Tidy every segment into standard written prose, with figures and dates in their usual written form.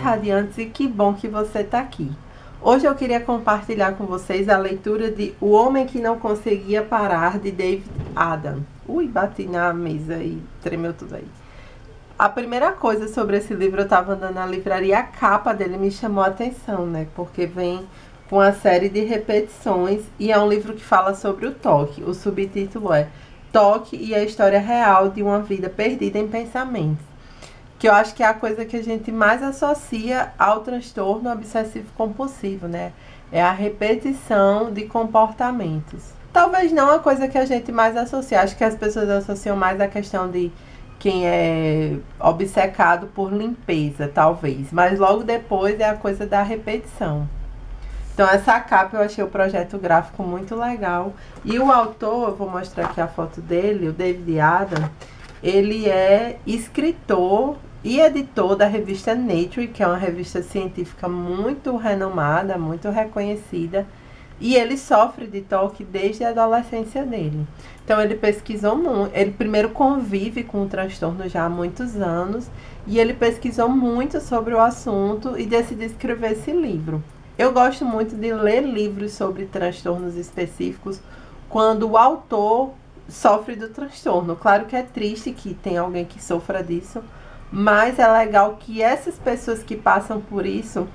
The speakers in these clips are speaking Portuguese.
radiantes e que bom que você está aqui. Hoje eu queria compartilhar com vocês a leitura de O Homem que Não Conseguia Parar, de David Adam. Ui, bati na mesa e tremeu tudo aí. A primeira coisa sobre esse livro, eu estava andando na livraria, a capa dele me chamou a atenção, né? Porque vem com uma série de repetições e é um livro que fala sobre o toque. O subtítulo é Toque e a História Real de uma Vida Perdida em Pensamentos. Que eu acho que é a coisa que a gente mais associa ao transtorno obsessivo compulsivo, né? É a repetição de comportamentos. Talvez não a coisa que a gente mais associa. Acho que as pessoas associam mais a questão de quem é obcecado por limpeza, talvez. Mas logo depois é a coisa da repetição. Então essa capa eu achei o projeto gráfico muito legal. E o autor, eu vou mostrar aqui a foto dele, o David Adam, ele é escritor e editor da revista Nature, que é uma revista científica muito renomada, muito reconhecida. E ele sofre de toque desde a adolescência dele. Então ele pesquisou muito, ele primeiro convive com o transtorno já há muitos anos, e ele pesquisou muito sobre o assunto e decidiu escrever esse livro. Eu gosto muito de ler livros sobre transtornos específicos quando o autor sofre do transtorno. Claro que é triste que tem alguém que sofra disso, mas é legal que essas pessoas que passam por isso,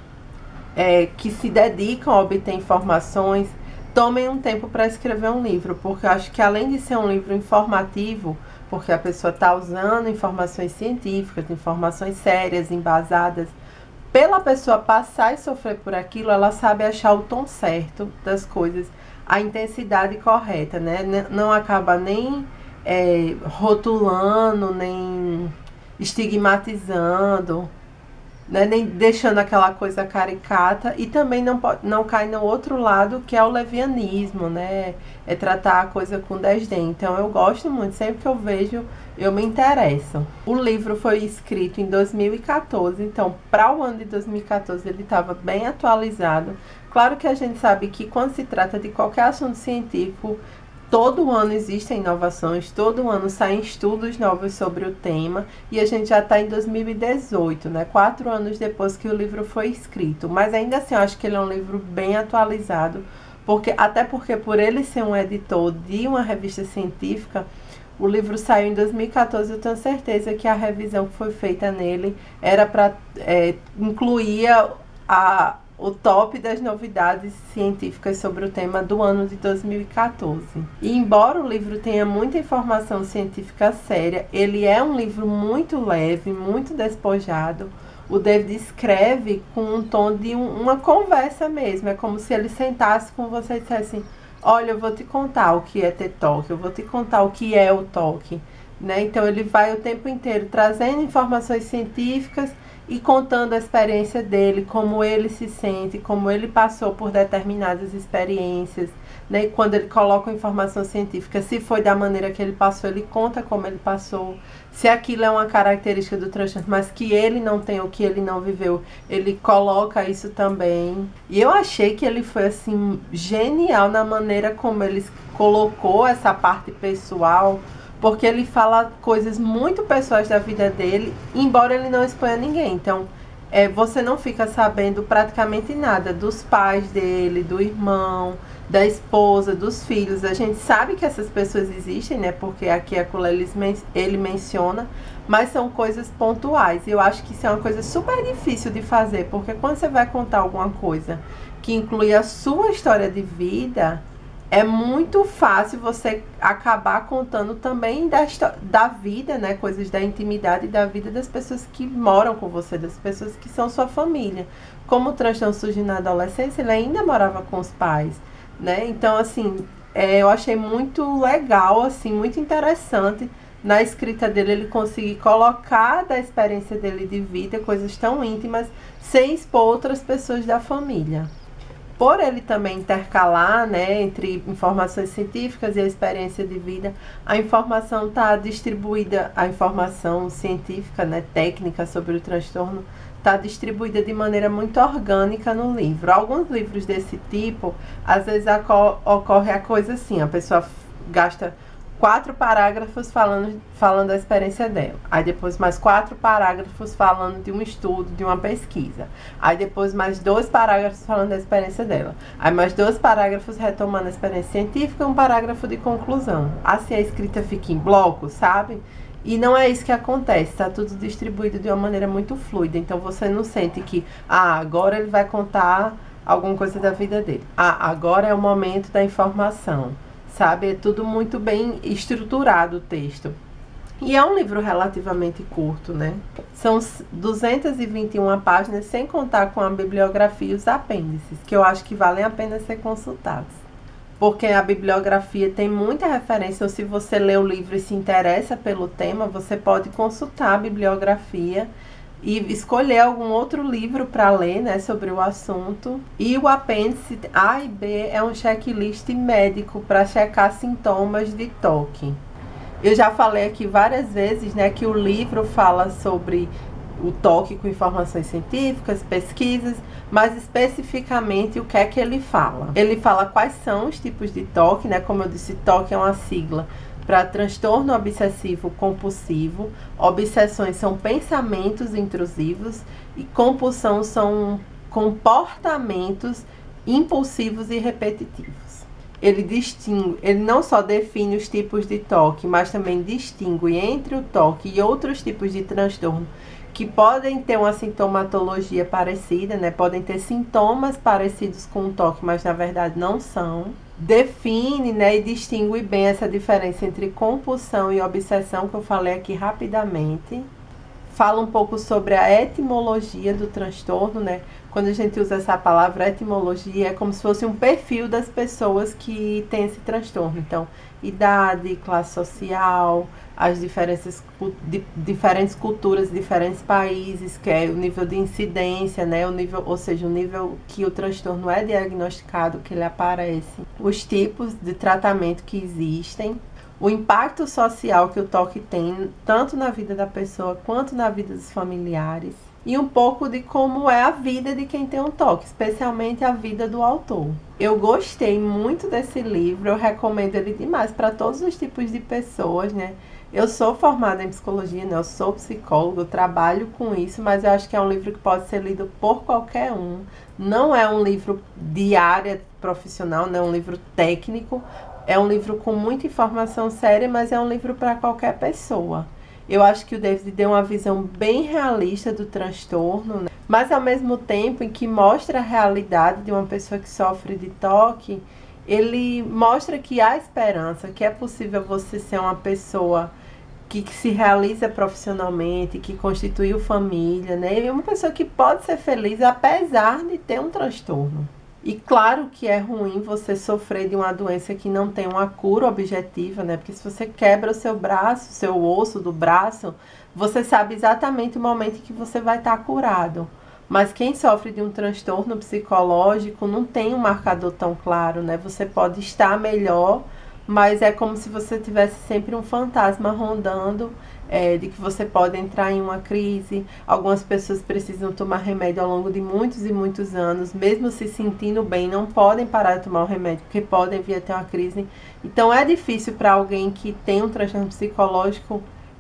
que se dedicam a obter informações, tomem um tempo para escrever um livro, porque eu acho que além de ser um livro informativo, porque a pessoa está usando informações científicas, informações sérias, embasadas, pela pessoa passar e sofrer por aquilo, ela sabe achar o tom certo das coisas, a intensidade correta, né? Não acaba nem rotulando, nem estigmatizando, né? Nem deixando aquela coisa caricata, e também não cai no outro lado, que é o levianismo, né? É tratar a coisa com desdém. Então eu gosto muito, sempre que eu vejo, eu me interesso. O livro foi escrito em 2014, então para o ano de 2014 ele estava bem atualizado. Claro que a gente sabe que quando se trata de qualquer assunto científico, todo ano existem inovações, todo ano saem estudos novos sobre o tema, e a gente já está em 2018, né? 4 anos depois que o livro foi escrito. Mas ainda assim, eu acho que ele é um livro bem atualizado, até porque por ele ser um editor de uma revista científica, o livro saiu em 2014, eu tenho certeza que a revisão que foi feita nele era para incluir o top das novidades científicas sobre o tema do ano de 2014. E embora o livro tenha muita informação científica séria, ele é um livro muito leve, muito despojado. O David escreve com um tom de uma conversa mesmo. É como se ele sentasse com você e dissesse: olha, eu vou te contar o que é ter toque, eu vou te contar o que é o toque, né? Então ele vai o tempo inteiro trazendo informações científicas e contando a experiência dele, como ele se sente, como ele passou por determinadas experiências, né? E quando ele coloca informação científica, se foi da maneira que ele passou, ele conta como ele passou. Se aquilo é uma característica do transtorno, mas que ele não tem, ou que ele não viveu, ele coloca isso também. E eu achei que ele foi, assim, genial na maneira como ele colocou essa parte pessoal, porque ele fala coisas muito pessoais da vida dele, embora ele não exponha ninguém. Então, você não fica sabendo praticamente nada dos pais dele, do irmão, da esposa, dos filhos. A gente sabe que essas pessoas existem, né? Porque aqui ele menciona, mas são coisas pontuais. E eu acho que isso é uma coisa super difícil de fazer, porque quando você vai contar alguma coisa que inclui a sua história de vida, é muito fácil você acabar contando também da vida, né? Coisas da intimidade e da vida das pessoas que moram com você, das pessoas que são sua família. Como o transtorno surgiu na adolescência, ele ainda morava com os pais, né? Então, assim, eu achei muito legal, assim, muito interessante na escrita dele, ele conseguir colocar da experiência dele de vida coisas tão íntimas, sem expor outras pessoas da família. Por ele também intercalar, né, entre informações científicas e a experiência de vida, a informação está distribuída, a informação científica, né, técnica sobre o transtorno, está distribuída de maneira muito orgânica no livro. Alguns livros desse tipo, às vezes ocorre a coisa assim, a pessoa gasta 4 parágrafos falando da experiência dela. Aí depois mais 4 parágrafos falando de um estudo, de uma pesquisa. Aí depois mais 2 parágrafos falando da experiência dela. Aí mais 2 parágrafos retomando a experiência científica e um parágrafo de conclusão. Assim a escrita fica em bloco, sabe? E não é isso que acontece, está tudo distribuído de uma maneira muito fluida. Então você não sente que, agora ele vai contar alguma coisa da vida dele. Agora é o momento da informação. Sabe, é tudo muito bem estruturado o texto. E é um livro relativamente curto, né? São 221 páginas, sem contar com a bibliografia e os apêndices, que eu acho que valem a pena ser consultados. Porque a bibliografia tem muita referência, ou se você lê o livro e se interessa pelo tema, você pode consultar a bibliografia e escolher algum outro livro para ler, né, sobre o assunto. E o apêndice A e B é um checklist médico para checar sintomas de toque. Eu já falei aqui várias vezes, né, que o livro fala sobre o toque com informações científicas, pesquisas, mas especificamente o que é que ele fala. Ele fala quais são os tipos de toque, né, como eu disse, toque é uma sigla para transtorno obsessivo compulsivo. Obsessões são pensamentos intrusivos e compulsão são comportamentos impulsivos e repetitivos. Ele não só define os tipos de toque, mas também distingue entre o toque e outros tipos de transtorno que podem ter uma sintomatologia parecida, né? Podem ter sintomas parecidos com o toque, mas na verdade não são. Define, né, e distingue bem essa diferença entre compulsão e obsessão, que eu falei aqui rapidamente. Fala um pouco sobre a etimologia do transtorno, né? Quando a gente usa essa palavra etimologia, é como se fosse um perfil das pessoas que têm esse transtorno. Então, idade, classe social, as diferenças de diferentes culturas, diferentes países, que é o nível de incidência, né? O nível, ou seja, o nível que o transtorno é diagnosticado, que ele aparece, os tipos de tratamento que existem, o impacto social que o toque tem, tanto na vida da pessoa quanto na vida dos familiares, e um pouco de como é a vida de quem tem um toque, especialmente a vida do autor. Eu gostei muito desse livro, eu recomendo ele demais para todos os tipos de pessoas, né? Eu sou formada em psicologia, né? Eu sou psicóloga, eu trabalho com isso, mas eu acho que é um livro que pode ser lido por qualquer um. Não é um livro de área profissional, não é um livro técnico, é um livro com muita informação séria, mas é um livro para qualquer pessoa. Eu acho que o David deu uma visão bem realista do transtorno, né? Mas ao mesmo tempo em que mostra a realidade de uma pessoa que sofre de toque, ele mostra que há esperança, que é possível você ser uma pessoa que se realiza profissionalmente, que constituiu família, né? E uma pessoa que pode ser feliz apesar de ter um transtorno. E claro que é ruim você sofrer de uma doença que não tem uma cura objetiva, né? Porque se você quebra o seu braço, o seu osso do braço, você sabe exatamente o momento em que você vai estar curado. Mas quem sofre de um transtorno psicológico não tem um marcador tão claro, né? Você pode estar melhor, mas é como se você tivesse sempre um fantasma rondando, de que você pode entrar em uma crise. Algumas pessoas precisam tomar remédio ao longo de muitos e muitos anos, mesmo se sentindo bem, não podem parar de tomar o remédio, porque podem vir a ter uma crise. Então é difícil para alguém que tem um transtorno psicológico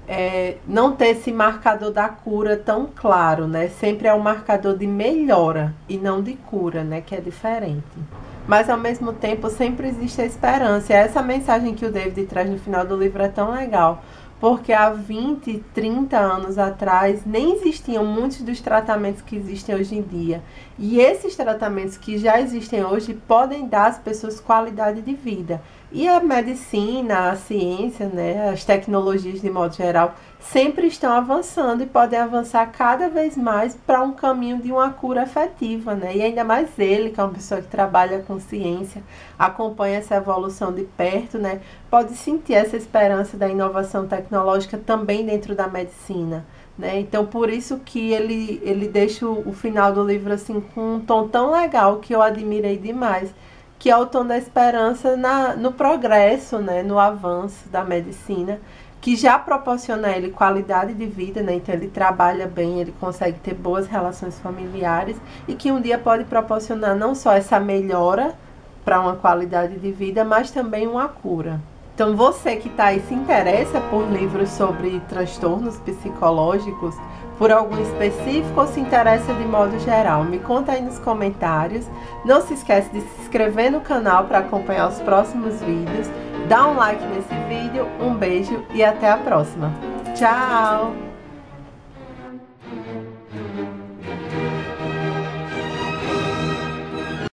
não ter esse marcador da cura tão claro, né? Sempre é um marcador de melhora e não de cura, né? Que é diferente. Mas ao mesmo tempo sempre existe a esperança. E essa mensagem que o David traz no final do livro é tão legal, porque há 20, 30 anos atrás nem existiam muitos dos tratamentos que existem hoje em dia. E esses tratamentos que já existem hoje podem dar às pessoas qualidade de vida. E a medicina, a ciência, né, as tecnologias de modo geral, sempre estão avançando e podem avançar cada vez mais para um caminho de uma cura efetiva, né? E ainda mais ele, que é uma pessoa que trabalha com ciência, acompanha essa evolução de perto, né? Pode sentir essa esperança da inovação tecnológica também dentro da medicina, né? Então, por isso que ele deixa o final do livro assim com um tom tão legal que eu admirei demais, que é o tom da esperança no progresso, né? No avanço da medicina, que já proporciona a ele qualidade de vida, né? Então ele trabalha bem, ele consegue ter boas relações familiares e que um dia pode proporcionar não só essa melhora para uma qualidade de vida, mas também uma cura. Então você que tá aí se interessa por livros sobre transtornos psicológicos, por algum específico ou se interessa de modo geral, me conta aí nos comentários. Não se esquece de se inscrever no canal para acompanhar os próximos vídeos. Dá um like nesse vídeo, um beijo e até a próxima. Tchau!